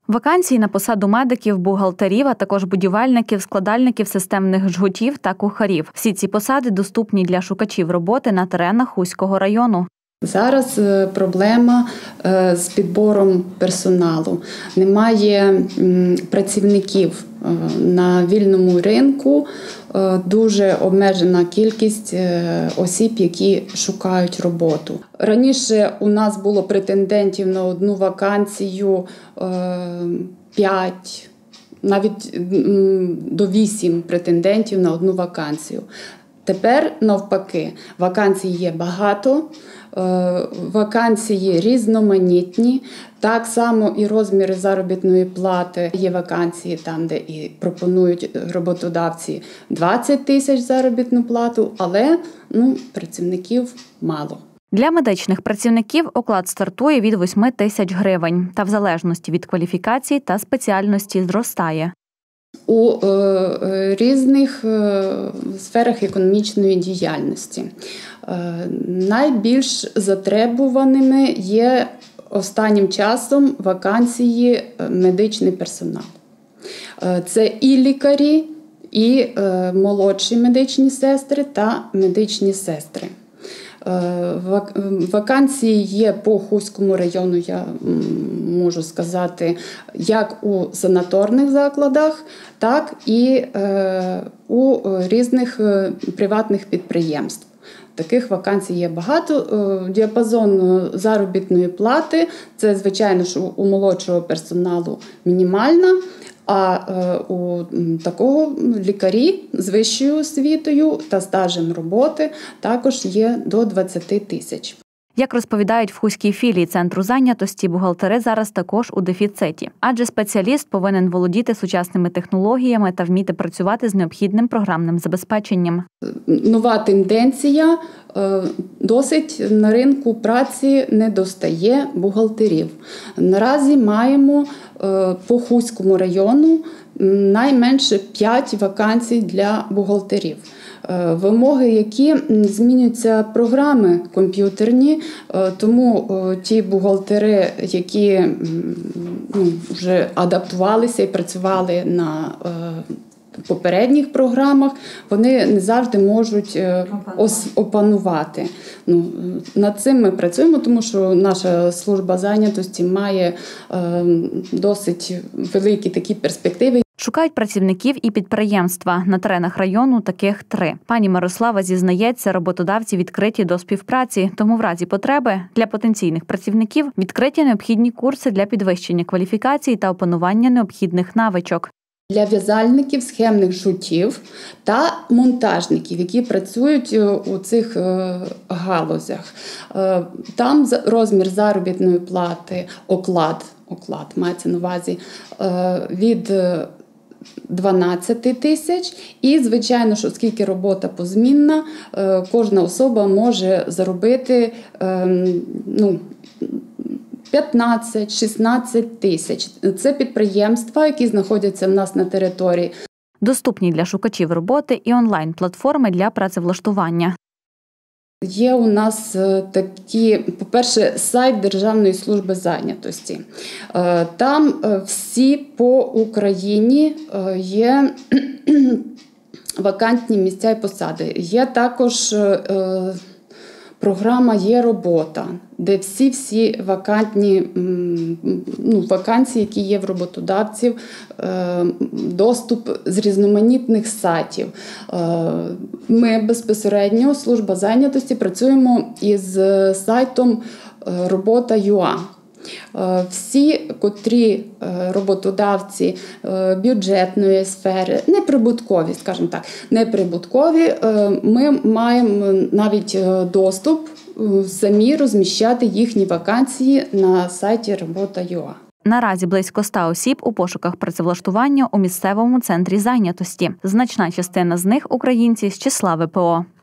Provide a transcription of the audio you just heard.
Вакансії на посаду медиків, бухгалтерів, а також будівельників, складальників системних жгутів та кухарів. Всі ці посади доступні для шукачів роботи на теренах Хуського району. Зараз проблема з підбором персоналу. Немає працівників на вільному ринку, дуже обмежена кількість осіб, які шукають роботу. Раніше у нас було претендентів на одну вакансію 5, навіть до 8 претендентів на одну вакансію. Тепер, навпаки, вакансій є багато, вакансії різноманітні, так само і розміри заробітної плати. Є вакансії там, де і пропонують роботодавці 20 тисяч заробітну плату, але працівників мало. Для медичних працівників оклад стартує від 8 тисяч гривень та в залежності від кваліфікації та спеціальності зростає. У різних сферах економічної діяльності. Найбільш затребуваними є останнім часом вакансії медичний персонал. Це і лікарі, і молодші медичні сестри та медичні сестри. Вакансії є по Хуському району, я можу сказати, як у санаторних закладах, так і у різних приватних підприємств. Таких вакансій є багато. Діапазон заробітної плати – це, звичайно, що у молодшого персоналу мінімальна, а у такого лікарі з вищою освітою та стажем роботи також є до 20 тисяч. Як розповідають в Хуській філії Центру зайнятості, бухгалтери зараз також у дефіциті. Адже спеціаліст повинен володіти сучасними технологіями та вміти працювати з необхідним програмним забезпеченням. Нова тенденція – досить на ринку праці недостає бухгалтерів. Наразі маємо по Хуському району найменше 5 вакансій для бухгалтерів. Вимоги, які змінюються програми комп'ютерні, тому ті бухгалтери, які вже адаптувалися і працювали на попередніх програмах, вони не завжди можуть опанувати. Над цим ми працюємо, тому що наша служба зайнятості має досить великі такі перспективи. Шукають працівників і підприємства. На теренах району таких 3. Пані Мирослава зізнається, роботодавці відкриті до співпраці, тому в разі потреби для потенційних працівників відкриті необхідні курси для підвищення кваліфікації та опанування необхідних навичок. Для в'язальників, схемних жгутів та монтажників, які працюють у цих галузях. Там розмір заробітної плати, оклад мається на увазі, від 12 тисяч. І, звичайно, що оскільки робота позмінна, кожна особа може заробити 15-16 тисяч. Це підприємства, які знаходяться в нас на території. Доступні для шукачів роботи і онлайн-платформи для працевлаштування. Є у нас такі, по-перше, сайт Державної служби зайнятості. Там всі по Україні є вакантні місця і посади. Є також програма «Є робота», де всі вакансії, які є в роботодавців, доступ з різноманітних сайтів. Ми безпосередньо, служба зайнятості, працюємо із сайтом «Робота.ua». Всі, котрі роботодавці бюджетної сфери, неприбуткові, скажімо так, неприбуткові, ми маємо навіть доступ самі розміщати їхні вакансії на сайті «Робота.ua». Наразі близько 100 осіб у пошуках працевлаштування у місцевому центрі зайнятості. Значна частина з них – українці з числа ВПО.